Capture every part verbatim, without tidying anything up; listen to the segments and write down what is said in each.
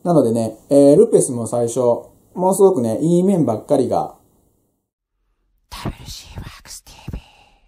なのでね、えー、ルペスも最初、ものすごくね、いい面ばっかりが、ダブリューシー ワークス ティーブイ。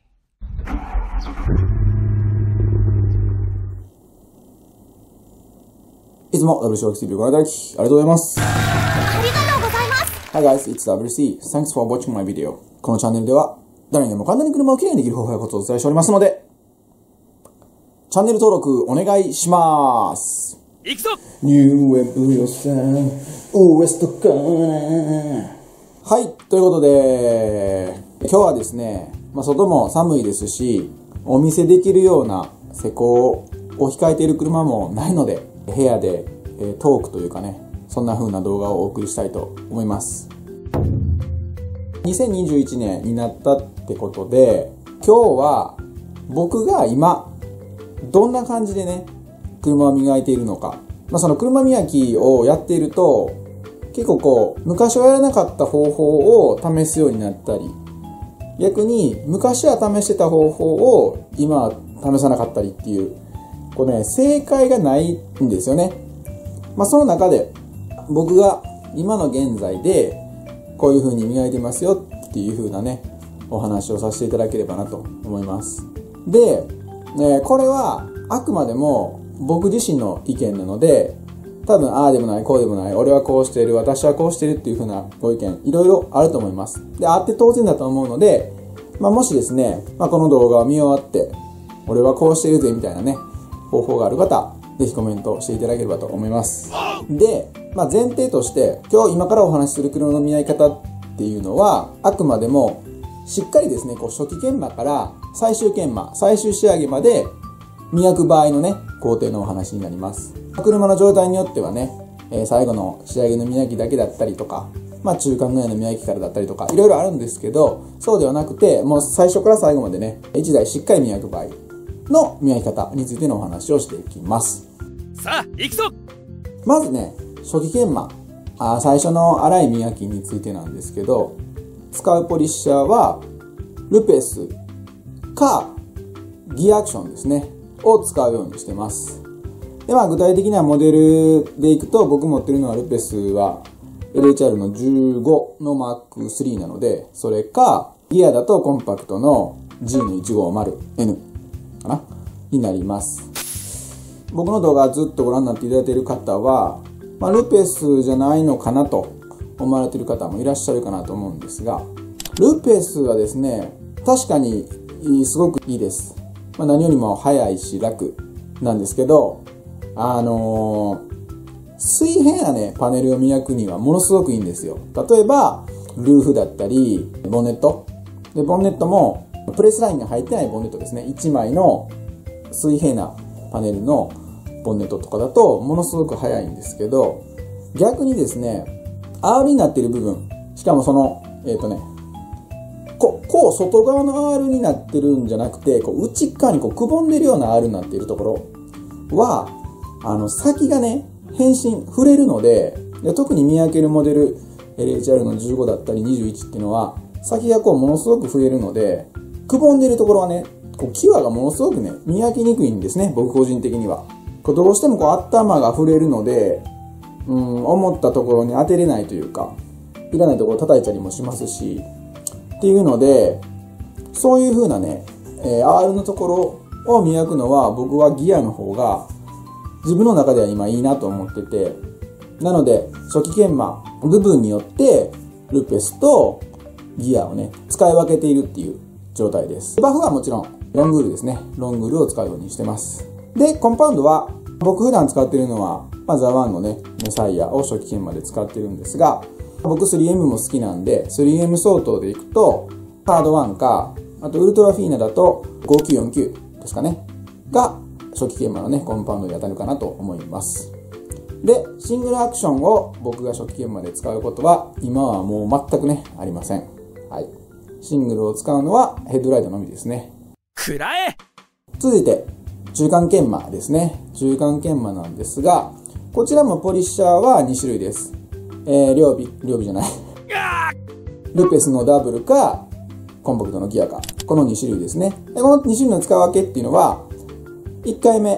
いつも ダブリューシー ワークス ティーブイ ご覧いただき、ありがとうございます。 ありがとうございます。 Hi guys, it's ダブリューシー. Thanks for watching my video. このチャンネルでは、誰にでも簡単に車をきれいにできる方法やコツをお伝えしておりますので、チャンネル登録お願いします。 行くぞニューウェブ予算、ウエストカー。はい、ということで、今日はですね、まあ、外も寒いですし、お見せできるような施工を控えている車もないので、部屋でトークというかね、そんな風な動画をお送りしたいと思います。にせんにじゅういちねんになったってことで、今日は僕が今、どんな感じでね、車を磨いているのか。まあ、その車磨きをやっていると、結構こう、昔はやらなかった方法を試すようになったり、逆に昔は試してた方法を今は試さなかったりっていう、こうね、正解がないんですよね。まあ、その中で、僕が今の現在で、こういう風に磨いてますよっていう風なね、お話をさせていただければなと思います。で、ね、これはあくまでも僕自身の意見なので、多分ああでもないこうでもない、俺はこうしている、私はこうしているっていう風なご意見いろいろあると思います。で、あって当然だと思うので、まあ、もしですね、まあ、この動画を見終わって俺はこうしているぜみたいなね方法がある方、ぜひコメントしていただければと思います。で、まあ、前提として今日今からお話しする車の磨き方っていうのはあくまでもしっかりですね、こう初期研磨から最終研磨、最終仕上げまで磨く場合のね、工程のお話になります。車の状態によってはね、えー、最後の仕上げの磨きだけだったりとか、まあ中間ぐらいの磨きからだったりとか、いろいろあるんですけど、そうではなくて、もう最初から最後までね、一台しっかり磨く場合の磨き方についてのお話をしていきます。 さあ、行くぞまずね、初期研磨、あ最初の粗い磨きについてなんですけど、使うポリッシャーは、ルペスかギアアクションですね、を使うようにしてます。で、まあ具体的なモデルでいくと、僕持ってるのはルペスは エルエイチアール のじゅうごのマークスリー なので、それか、ギアだとコンパクトの ジーいちごーまるエヌ かなになります。僕の動画ずっとご覧になっていただいている方は、まあ、ルペスじゃないのかなと思われている方もいらっしゃるかなと思うんですが、ルペスはですね、確かにすごくいいです。まあ、何よりも早いし楽なんですけど、あのー、水平なね、パネルを磨くにはものすごくいいんですよ。例えば、ルーフだったり、ボンネット。で、ボンネットも、プレスラインが入ってないボンネットですね。いちまいの水平なパネルのボンネットとかだと、ものすごく早いんですけど、逆にですね、アール になっている部分、しかもその、えっとね、こう、こう外側の アール になってるんじゃなくて、こう内側にこうくぼんでるような アール になっているところは、あの、先がね、変身、触れるので、で特に見分けるモデル、エルエイチアール のじゅうごだったりにじゅういちっていうのは、先がこうものすごく触れるので、くぼんでるところはね、こう際がものすごくね、見分けにくいんですね、僕個人的には。こうどうしてもこう頭が触れるので、うん、思ったところに当てれないというか、いらないところ叩いたりもしますし、っていうので、そういう風なね、えー、アール のところを磨くのは僕はギアの方が自分の中では今いいなと思ってて、なので初期研磨部分によってルペスとギアをね、使い分けているっていう状態です。バフはもちろんロングールですね。ロングールを使うようにしてます。で、コンパウンドは僕普段使っているのは、まあ、ザワンのね、メサイアを初期研磨で使ってるんですが、僕 スリーエム も好きなんで、スリーエム 相当でいくと、ハードワンか、あとウルトラフィーナだとごきゅうよんきゅうですかね。が、初期研磨のね、コンパウンドに当たるかなと思います。で、シングルアクションを僕が初期研磨で使うことは、今はもう全くね、ありません。はい。シングルを使うのはヘッドライトのみですね。 くらえ続いて、中間研磨ですね。中間研磨なんですが、こちらもポリッシャーはに種類です。えー、両備、両備じゃない。ルペスのダブルか、コンパクトのギアか。このに種類ですね。でこのに種類の使い分けっていうのは、いっかいめ、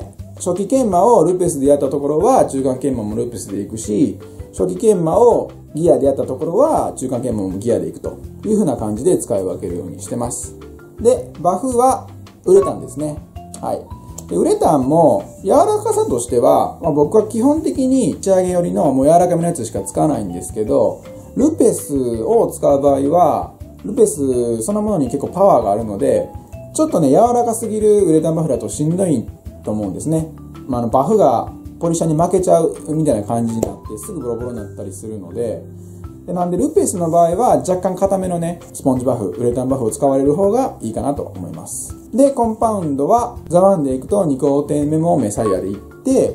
初期研磨をルペスでやったところは中間研磨もルペスでいくし、初期研磨をギアでやったところは中間研磨もギアでいくという風な感じで使い分けるようにしてます。で、バフはウレタンですね。はい。でウレタンも柔らかさとしては、まあ、僕は基本的に仕上げ寄りのもう柔らかめのやつしか使わないんですけど、ルペスを使う場合は、ルペスそのものに結構パワーがあるので、ちょっとね、柔らかすぎるウレタンバフだとしんどいと思うんですね。まあ、あのバフがポリッシャーに負けちゃうみたいな感じになってすぐボロボロになったりするので、でなんでルペスの場合は若干硬めのね、スポンジバフ、ウレタンバフを使われる方がいいかなと思います。で、コンパウンドはザワンでいくとに工程目もメサイアでいって、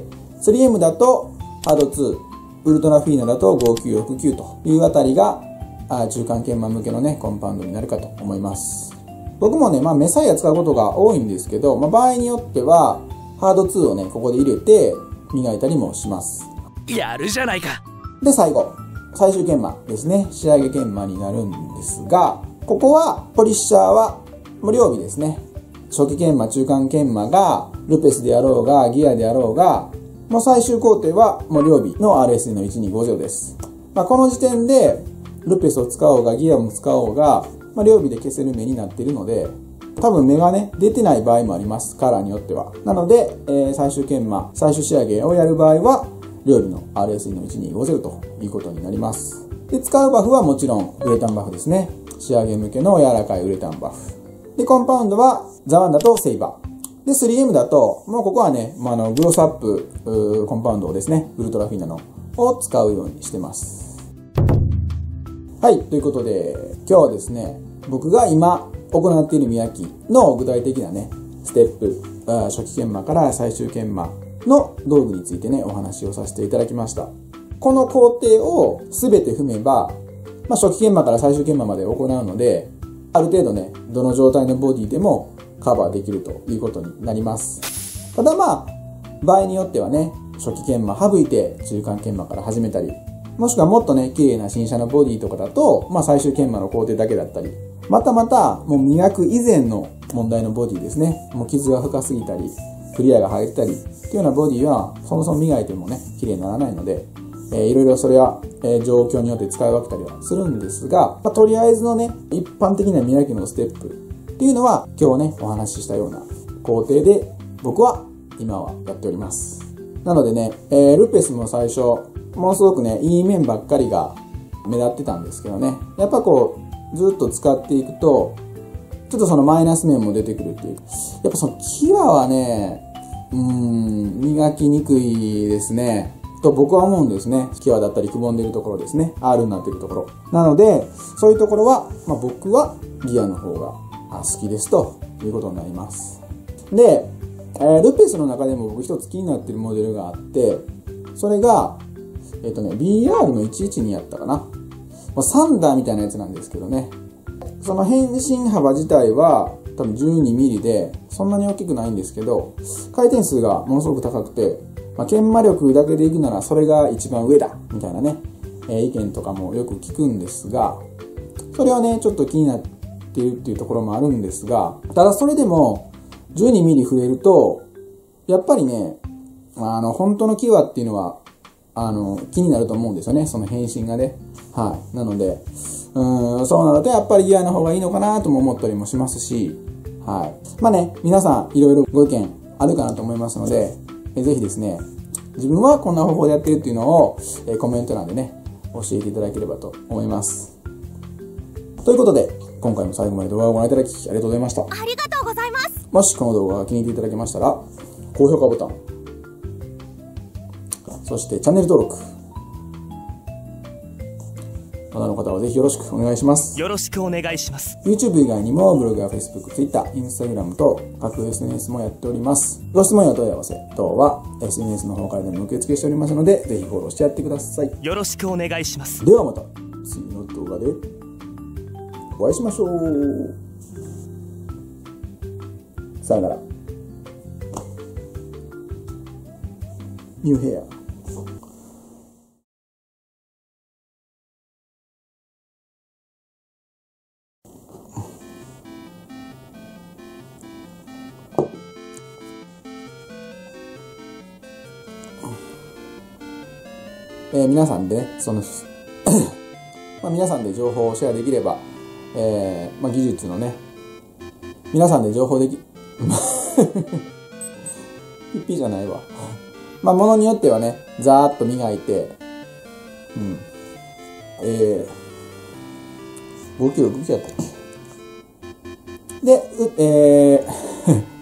スリーエム だとハードツー、ウルトラフィーナだとごきゅうろくきゅうというあたりが中間研磨向けのね、コンパウンドになるかと思います。僕もね、まあメサイア使うことが多いんですけど、まあ場合によってはハードツーをね、ここで入れて磨いたりもします。 やるじゃないか。 で、最後。最終研磨ですね。仕上げ研磨になるんですが、ここはポリッシャーは無料日ですね。初期研磨、中間研磨がルペスであろうがギアであろうが、もう最終工程は無料日の アールエスエー のいちにごゼロです。まあ、この時点でルペスを使おうがギアも使おうが、まあ、両日で消せる目になっているので、多分目がね、出てない場合もあります。カラーによっては。なので、えー、最終研磨、最終仕上げをやる場合は、両日の アールエスエー のいちにごゼロということになります。で、使うバフはもちろんウレタンバフですね。仕上げ向けの柔らかいウレタンバフ。で、コンパウンドはザワンだとセイバー。で、スリーエム だと、もうここはね、まあ、あのグロスアップコンパウンドをですね、ウルトラフィーナのを使うようにしてます。はい、ということで、今日はですね、僕が今行っている磨きの具体的なね、ステップ、初期研磨から最終研磨の道具についてね、お話をさせていただきました。この工程を全て踏めば、まあ、初期研磨から最終研磨まで行うので、ある程度ね、どの状態のボディでもカバーできるということになります。ただまあ、場合によってはね、初期研磨省いて中間研磨から始めたり、もしくはもっとね、綺麗な新車のボディとかだと、まあ最終研磨の工程だけだったり、またまた、もう磨く以前の問題のボディですね。もう傷が深すぎたり、クリアが入ったり、っていうようなボディは、そもそも磨いてもね、綺麗にならないので、えー、いろいろそれは、えー、状況によって使い分けたりはするんですが、まあ、とりあえずのね、一般的な磨きのステップっていうのは、今日ね、お話ししたような工程で、僕は今はやっております。なのでね、えー、ルペスも最初、ものすごくね、いい面ばっかりが目立ってたんですけどね、やっぱこう、ずっと使っていくと、ちょっとそのマイナス面も出てくるっていう。やっぱその際はね、うーん、磨きにくいですね。と僕は思うんですね。際だったりくぼんでるところですね。アール になってるところ。なので、そういうところは、まあ、僕はギアの方が好きですということになります。で、えー、ルペスの中でも僕一つ気になってるモデルがあって、それが、えっとね、ビーアール のいちいちにやったかな。サンダーみたいなやつなんですけどね。その変身幅自体は多分 じゅうにミリ でそんなに大きくないんですけど、回転数がものすごく高くて、まあ、研磨力だけでいくならそれが一番上だみたいなね、えー、意見とかもよく聞くんですが、それはね、ちょっと気になっているっていうところもあるんですが、ただそれでも じゅうにミリ 増えると、やっぱりね、あの、本当の際っていうのは、あの、気になると思うんですよね、その変身がね。はい。なので、うーん、そうなるとやっぱりギアの方がいいのかなとも思ったりもしますし、はい。まあね、皆さんいろいろご意見あるかなと思いますので、えぜひですね、自分はこんな方法でやってるっていうのを、えコメント欄でね、教えていただければと思います。ということで、今回も最後まで動画をご覧いただきありがとうございました。 ありがとうございます。 もしこの動画が気に入っていただけましたら、高評価ボタン、そしてチャンネル登録、まだの方はぜひよろしくお願いします。 よろしくお願いします。 YouTube 以外にもブログや Facebook、Twitter、Instagram と各 エスエヌエス もやっております。ご質問や問い合わせ等は エスエヌエス の方からでも受付しておりますので、ぜひフォローしてやってください。 よろしくお願いします。 ではまた次の動画でお会いしましょう。さよなら。ニューヘア。 えー、皆さんでね、その、まあ、皆さんで情報をシェアできれば、えー、まあ、技術のね、皆さんで情報でき、ピッピじゃないわ。まあ、ものによってはね、ざーっと磨いて、うん。えー、ごキロ、ごキロやったっけで、うえー、